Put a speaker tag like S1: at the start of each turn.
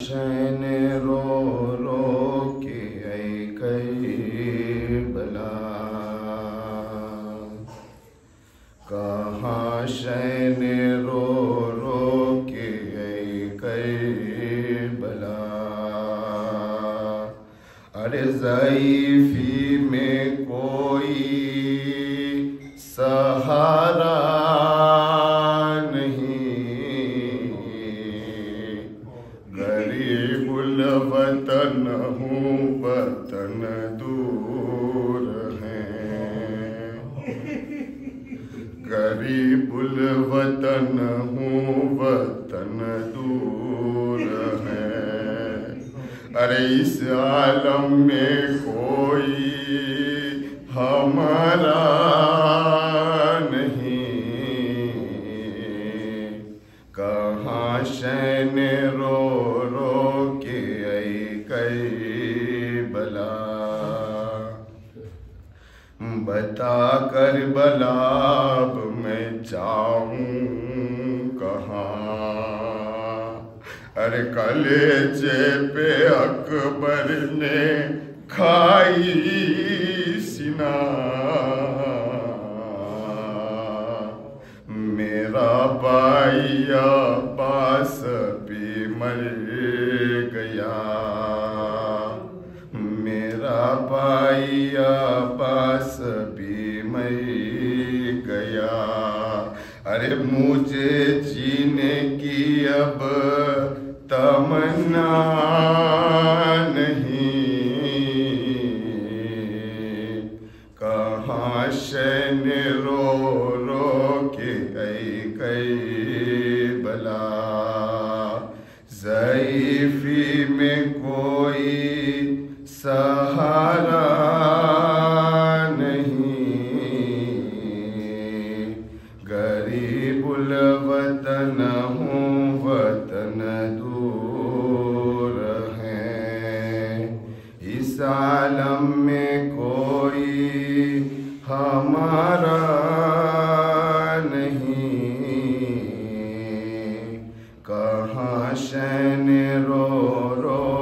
S1: शैन रो रो के ऐ करबला, कहाँ शैन रो रो के ऐ करबला। अरे ज़ईफ़ी में कोई सहारा वतन हूँ वतन दूर है, गरीबुल वतन हूँ वतन दूर है। अरे इस आलम में कोई हमारा नहीं, कहाँ शैन रो रो के करबला। बता करबला अब मैं जाऊं कहाँ। अरे कलेजे पे अकबर ने खाई सिना, मेरा भाई अब्बास भी मर गया, मेरा भाई अब्बास भी मर गया। अरे मुझे जीने की अब तमन्ना नहीं, कहाँ शैन रो रो के करबला। ज़ईफ़ी में कोई सहारा नहीं, गरीबुल वतन हूँ वतन दूर है। इस आलम में कोई हमारा नहीं, कहाँ शैन रो रो